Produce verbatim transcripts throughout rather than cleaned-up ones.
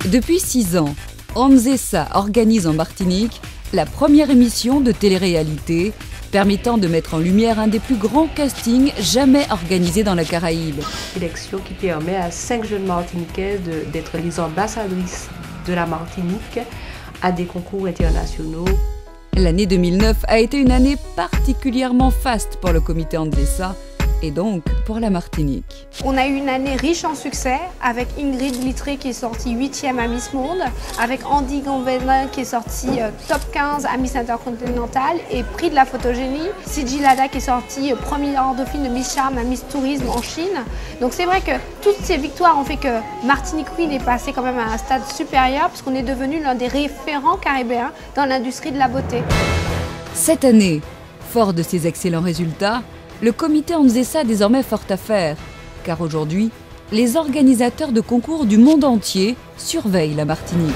Depuis six ans, ONZESA organise en Martinique la première émission de télé-réalité permettant de mettre en lumière un des plus grands castings jamais organisés dans la Caraïbe. Élection qui permet à cinq jeunes Martiniquaises d'être les ambassadrices de la Martinique à des concours internationaux. L'année deux mille neuf a été une année particulièrement faste pour le comité ONZESA et donc pour la Martinique. On a eu une année riche en succès avec Ingrid Littré qui est sortie huitième à Miss Monde, avec Andy Gonvelin qui est sortie euh, top quinze à Miss Intercontinental et prix de la photogénie, Siji Lada qui est sortie euh, première dauphine de Miss Charm à Miss Tourisme en Chine. Donc c'est vrai que toutes ces victoires ont fait que Martinique Queen est passé quand même à un stade supérieur puisqu'on est devenu l'un des référents caribéens dans l'industrie de la beauté. Cette année, fort de ces excellents résultats, le comité ONZESA a désormais fort à faire, car aujourd'hui, les organisateurs de concours du monde entier surveillent la Martinique.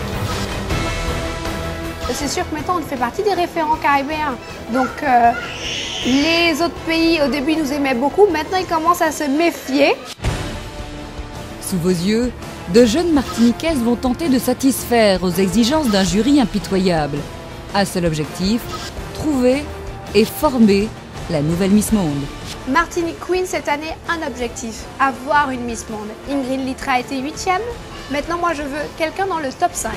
C'est sûr que maintenant on fait partie des référents caribéens, donc euh, les autres pays au début nous aimaient beaucoup, maintenant ils commencent à se méfier. Sous vos yeux, de jeunes Martiniquaises vont tenter de satisfaire aux exigences d'un jury impitoyable. Un seul objectif, trouver et former la nouvelle Miss Monde. Martinique Queen cette année, un objectif, avoir une Miss Monde. Ingrid Littré a été huitième, maintenant moi je veux quelqu'un dans le top cinq.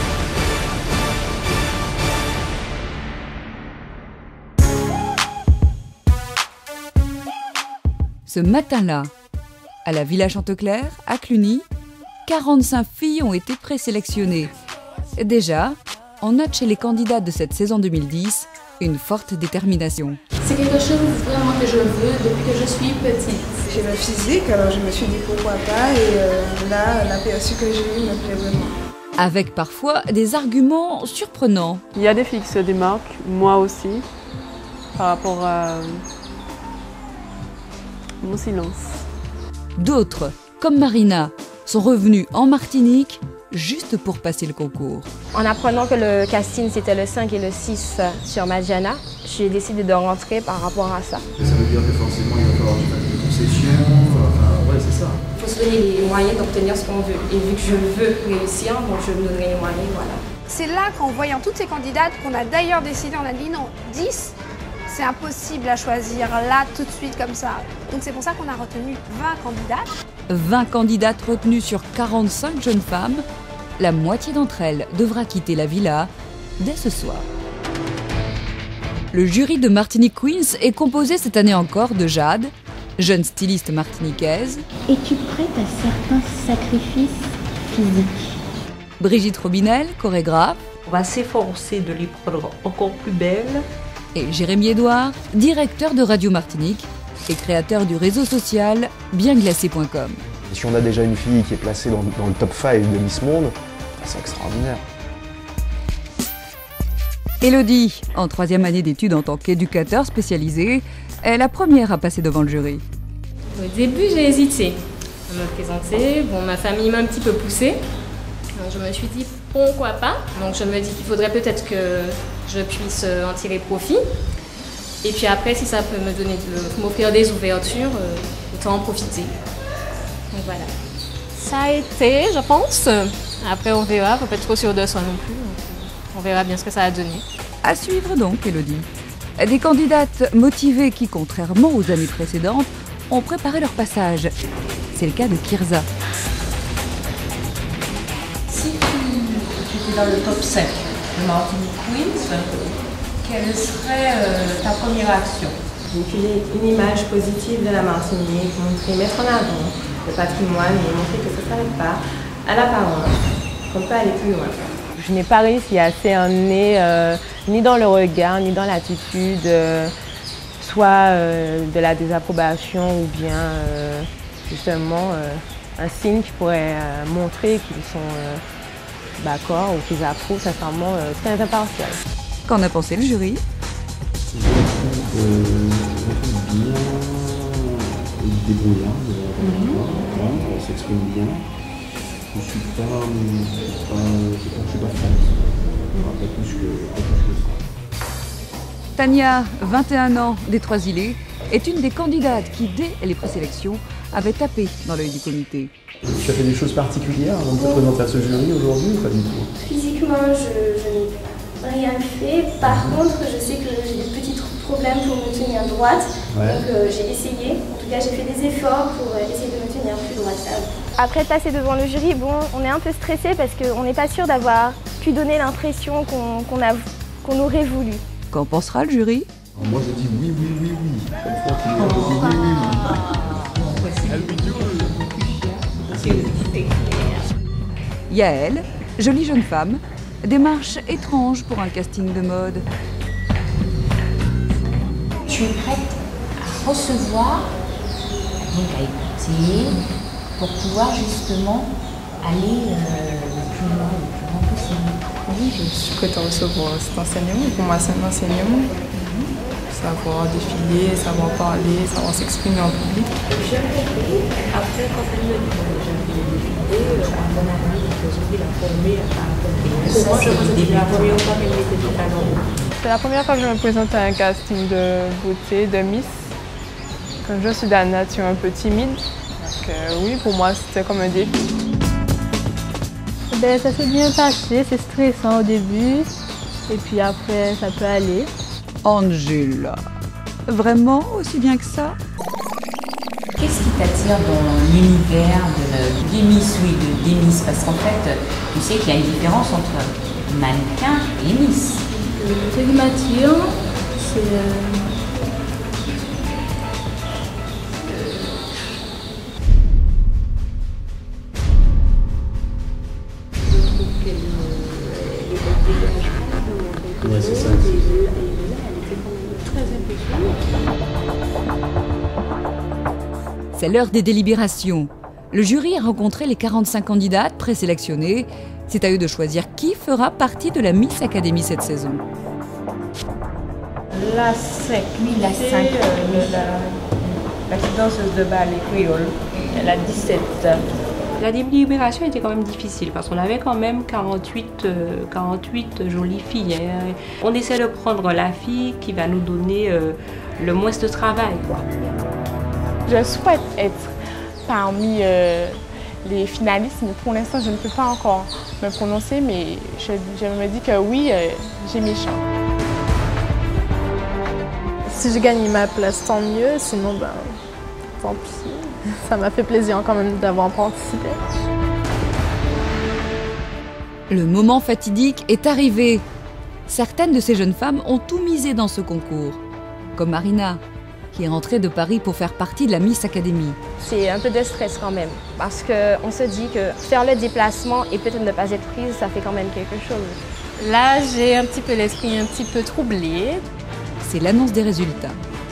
Ce matin-là, à la Villa Chanteclair, à Cluny, quarante-cinq filles ont été présélectionnées. Déjà, on note chez les candidates de cette saison deux mille dix une forte détermination. C'est quelque chose vraiment que je veux depuis que je suis petite. J'ai le physique, alors je me suis dit pourquoi pas, et euh, là, l'aperçu que j'ai eu me plaît vraiment. Avec parfois des arguments surprenants. Il y a des filles qui se démarquent, moi aussi, par rapport à mon silence. D'autres, comme Marina, sont revenues en Martinique juste pour passer le concours. En apprenant que le casting c'était le cinq et le six sur Madiana, j'ai décidé de rentrer par rapport à ça. Ça veut dire que forcément il va falloir des concessions, enfin ouais c'est ça. Il faut se donner les moyens d'obtenir ce qu'on veut. Et vu que je veux réussir, donc je me donnerai les moyens, voilà. C'est là qu'en voyant toutes ces candidates, qu'on a d'ailleurs décidé, on a dit non, dix, c'est impossible à choisir là tout de suite comme ça. Donc c'est pour ça qu'on a retenu vingt candidates. vingt candidates retenues sur quarante-cinq jeunes femmes. La moitié d'entre elles devra quitter la villa dès ce soir. Le jury de Martinique Queens est composé cette année encore de Jade, jeune styliste martiniquaise. Es-tu prête à certains sacrifices physiques? Brigitte Robinel, chorégraphe. On va s'efforcer de les prendre encore plus belles. Et Jérémy Edouard, directeur de Radio Martinique et créateur du réseau social bien glacé point com. Si on a déjà une fille qui est placée dans, dans le top cinq de Miss Monde, c'est extraordinaire. Élodie, en troisième année d'études en tant qu'éducateur spécialisé, est la première à passer devant le jury. Au début, j'ai hésité à me présenter. Bon, ma famille m'a un petit peu poussée. Donc, je me suis dit pourquoi pas. Donc, je me dis qu'il faudrait peut-être que je puisse en tirer profit. Et puis après, si ça peut me donner, de, m'offrir des ouvertures, euh, autant en profiter. Donc voilà. Ça a été, je pense. Après, on verra. Faut pas être trop sûr de soi non plus. Donc, on verra bien ce que ça a donné. À suivre donc, Élodie. Des candidates motivées qui, contrairement aux années précédentes, ont préparé leur passage. C'est le cas de Kirza. Si tu, tu étais dans le top cinq de Martinique Queens, quelle serait euh, ta première action? Véhiculer une image positive de la Martinique, montrer, mettre en avant le patrimoine et montrer que ça ne s'arrête pas à l'apparence, qu'on peut aller plus loin. Je n'ai pas réussi à cerner euh, ni dans le regard, ni dans l'attitude, euh, soit euh, de la désapprobation ou bien euh, justement euh, un signe qui pourrait euh, montrer qu'ils sont euh, d'accord ou qu'ils approuvent, sincèrement, euh, très impartial. Qu'en a pensé le jury? Je trouve euh, bien débrouillard, mm-hmm. On s'exprime bien. Je ne suis pas, pas, je suis pas fan. Pas plus que, pas plus que ça. Tania, vingt et un ans, des Trois-Îlets, est une des candidates qui, dès les présélections, avait tapé dans l'œil du comité. Tu as fait des choses particulières avant de te présenter à ce jury aujourd'hui ou pas du tout? Physiquement, je, je n'ai rien fait. Par mmh. contre, je sais que j'ai des petits problèmes pour me tenir droite. Ouais. Donc euh, j'ai essayé. En tout cas, j'ai fait des efforts pour essayer de me tenir plus droite. Après passer devant le jury, bon, on est un peu stressé parce qu'on n'est pas sûr d'avoir pu donner l'impression qu'on qu'on a, qu'on aurait voulu. Qu'en pensera le jury? Alors moi je dis oui, oui, oui, oui. Chaque fois qu'il y a oui, oui, oui. Yael, jolie jeune femme, démarche étrange pour un casting de mode. Tu es prête à recevoir, donc à écouter, pour pouvoir justement aller euh, le plus loin, le plus loin possible. Oui, je suis prête à recevoir cet enseignement. Pour moi, c'est un enseignement. Mm-hmm. Savoir défiler, savoir parler, savoir s'exprimer en public. Je rêvais, après, quand elle me dit que j'avais défilé, à mon avis, que je vais la former à accompagner. Pour moi, c'était la première fois qu'elle était tout à l'heure. C'est la première fois que je me présente à un casting de beauté, de Miss. Comme je suis de la nature un peu timide, donc euh, oui, pour moi, c'était comme un défi. Ben, ça s'est bien passé, c'est stressant au début, et puis après, ça peut aller. Angela, vraiment aussi bien que ça? Qu'est-ce qui t'attire dans l'univers de, des Miss, oui, de, des Miss? Parce qu'en fait, tu sais qu'il y a une différence entre mannequin et Miss. Ce qui m'attire, c'est... Euh... Ouais, c'est ça. C'est l'heure des délibérations. Le jury a rencontré les quarante-cinq candidates présélectionnées. C'est à eux de choisir qui fera partie de la Miss Academy cette saison. La cinq, oui, la cinq. Euh, la, la petite danseuse de ballet créole, elle a dix-sept. La délibération était quand même difficile parce qu'on avait quand même quarante-huit, euh, quarante-huit jolies filles. Hein. On essaie de prendre la fille qui va nous donner euh, le moins de travail, quoi. Je souhaite être parmi euh, les finalistes, mais pour l'instant, je ne peux pas encore me prononcer, mais je, je me dis que oui, euh, j'ai mes chances. Si je gagne ma place, tant mieux, sinon, ben, tant pis. Ça m'a fait plaisir quand même d'avoir participé. Le moment fatidique est arrivé. Certaines de ces jeunes femmes ont tout misé dans ce concours, comme Marina, qui est rentrée de Paris pour faire partie de la Miss Academy. C'est un peu de stress quand même, parce qu'on se dit que faire le déplacement et peut-être ne pas être prise, ça fait quand même quelque chose. Là, j'ai un petit peu l'esprit un petit peu troublé. C'est l'annonce des résultats.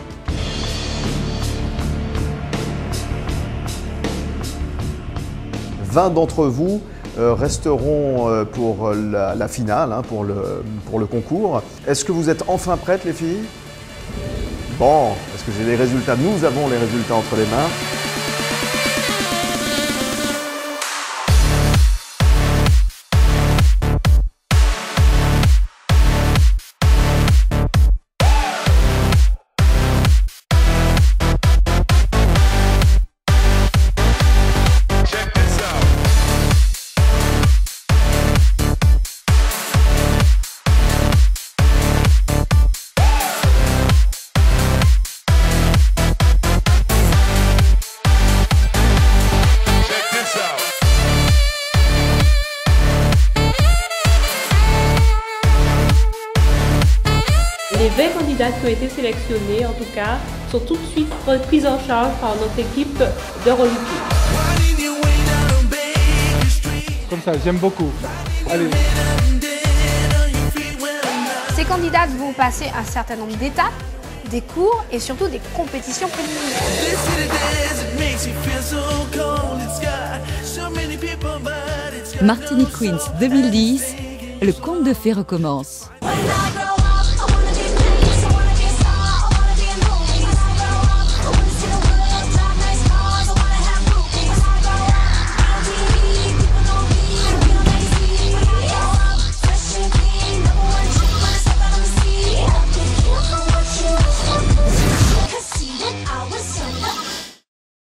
vingt d'entre vous euh, resteront euh, pour la, la finale, hein, pour, le, pour le concours. Est-ce que vous êtes enfin prêtes, les filles? Bon, est-ce que j'ai les résultats? Nous avons les résultats entre les mains. Les vingt candidates qui ont été sélectionnées, en tout cas, sont tout de suite prises en charge par notre équipe de Rolliquet. Comme ça, j'aime beaucoup. Allez. Ces candidates vont passer un certain nombre d'étapes, des cours et surtout des compétitions préliminaires. Martinique Queens deux mille dix, le conte de fées recommence.